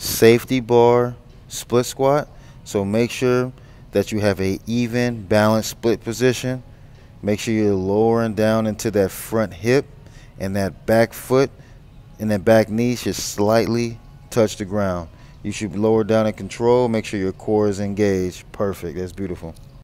safety bar split squat. So make sure that you have a even balanced split position. Make sure you're lowering down into that front hip, and that back foot and that back knee should slightly touch the ground. You should lower down in control. Make sure your core is engaged. Perfect. That's beautiful.